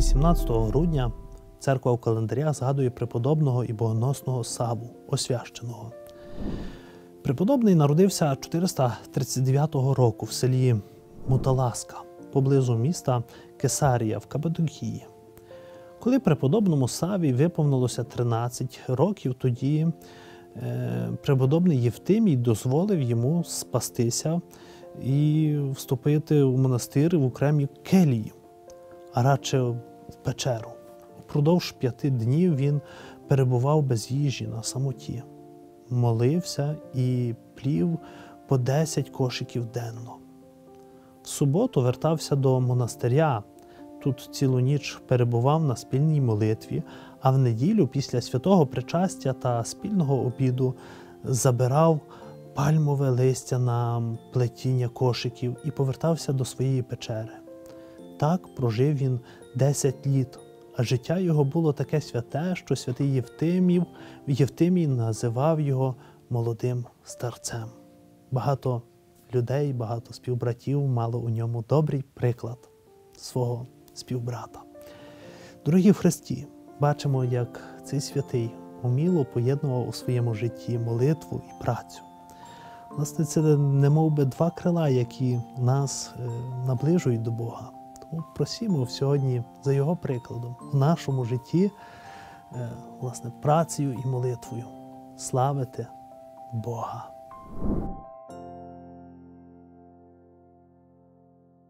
18 грудня церква в календарях згадує преподобного і богоносного Савву, освященого. Преподобний народився 439 року в селі Муталаска, поблизу міста Кесарія в Каппадокії. Коли преподобному Савві виповнилося 13 років, тоді преподобний Євтимій дозволив йому спастися і вступити в монастир в окремі келії, а радше в печеру. Упродовж 5 днів він перебував без їжі на самоті, молився і плів по 10 кошиків денно. В суботу вертався до монастиря, тут цілу ніч перебував на спільній молитві, а в неділю після святого причастя та спільного обіду забирав пальмове листя на плетіння кошиків і повертався до своєї печери. Так прожив він 10 літ, а життя його було таке святе, що святий Євтимій називав його молодим старцем. Багато людей, багато співбратів мало у ньому добрий приклад свого співбрата. Дорогі в Христі, бачимо, як цей святий уміло поєднував у своєму житті молитву і працю. Власне, це немов би 2 крила, які нас наближують до Бога. Тому просимо сьогодні за Його прикладом в нашому житті, власне, працею і молитвою славити Бога.